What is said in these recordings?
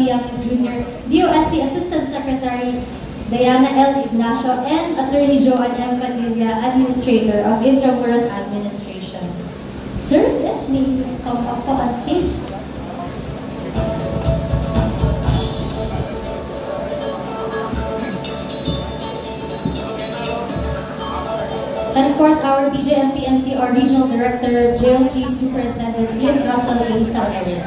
Young Jr., DOST Assistant Secretary Diana L. Ignacio, and Attorney Joan M. Padilla, Administrator of Intramuros Administration. Sir, yes, may you come up po on stage. And of course, our BJMP-NCR Regional Director, Jail Chief Superintendent Clint Russell A. Taveras.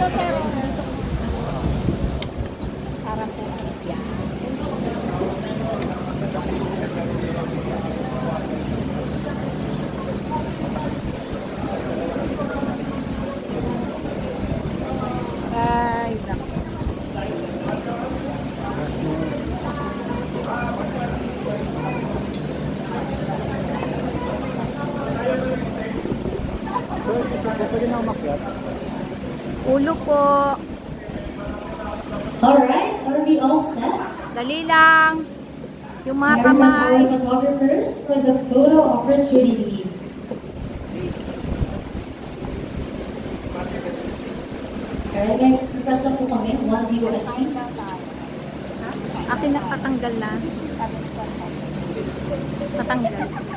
Ulo po. Alright, are we all set? Dali lang. Yung mga Our kamay. photographers for the photo opportunity. Alright, may request na po kami, 1 DOST. Akin nakatanggal na. Natanggal.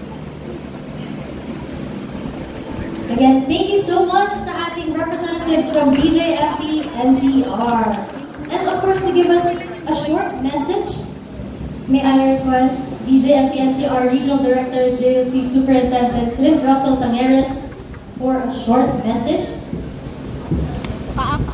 Again, thank you so much sa ating representatives from BJMP NCR. And of course, to give us a short message, may I request BJMP NCR Regional Director, Jail Chief Superintendent Clint Russell Taveras for a short message.